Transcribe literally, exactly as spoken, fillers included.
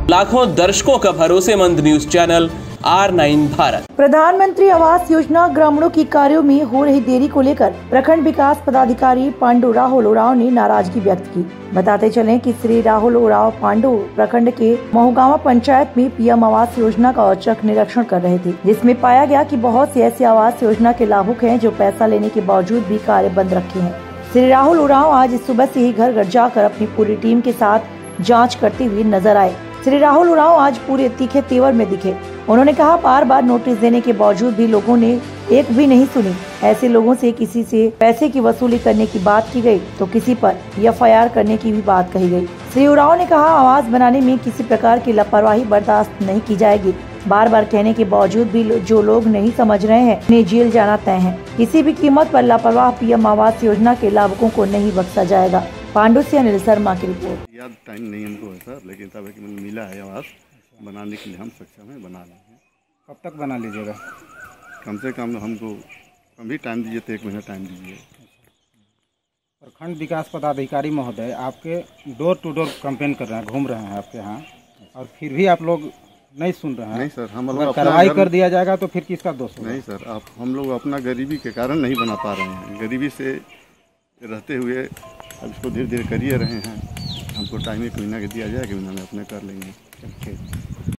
लाखों दर्शकों का भरोसेमंद news channel R nine Bharat. प्रधानमंत्री आवास योजना ग्रामीणों की कार्यों में हो रही देरी को लेकर प्रखंड विकास पदाधिकारी पांडु राहुल उरांव ने नाराजगी व्यक्त की। बताते चलें कि श्री राहुल उरांव पांडु प्रखंड के महुगावा पंचायत में पीएम आवास योजना का औचक निरीक्षण कर रहे थे, जिसमें पाया गया कि बहुत से ऐसे आवास योजना के लाभुक हैं जो पैसा लेने के बावजूद भी कार्य बंद रखे हैं। श्री राहुल उरांव आज सुबह से ही घर घर जाकर अपनी पूरी टीम के साथ जाँच करते हुए नजर आए। श्री राहुल उरांव आज पूरे तीखे तेवर में दिखे। उन्होंने कहा, बार बार नोटिस देने के बावजूद भी लोगों ने एक भी नहीं सुनी। ऐसे लोगों से किसी से पैसे की वसूली करने की बात की गई तो किसी पर एफ आई आर करने की भी बात कही गई। श्री उरांव ने कहा, आवास बनाने में किसी प्रकार की लापरवाही बर्दाश्त नहीं की जाएगी। बार बार कहने के बावजूद भी जो लोग नहीं समझ रहे हैं उन्हें जेल जाना तय है। किसी भी कीमत पर लापरवाह पीएम आवास योजना के लाभुकों को नहीं बख्शा जाएगा। पांडु से अनिल शर्मा की रिपोर्ट। याद टाइम नहीं हमको है सर, लेकिन तब है कि मुझे मिला है आवास बनाने के लिए हम सक्षम है, बना लेंगे। कब तक बना लीजिएगा? कम से कम हमको अभी टाइम दीजिए, तो एक महीना टाइम दीजिए। प्रखंड विकास पदाधिकारी महोदय आपके डोर टू डोर कैंपेन कर रहे हैं, घूम रहे हैं आपके यहाँ, और फिर भी आप लोग नहीं सुन रहे हैं। नहीं सर, हम लोग कार्रवाई कर दिया जाएगा तो फिर किसका दोष होगा? नहीं सर, आप हम लोग अपना गरीबी के कारण नहीं बना पा रहे हैं। गरीबी से रहते हुए अब इसको धीरे धीरे करिए रहे हैं। हमको टाइम एक महीना के दिया जाए कि महीना में अपने कर लेंगे।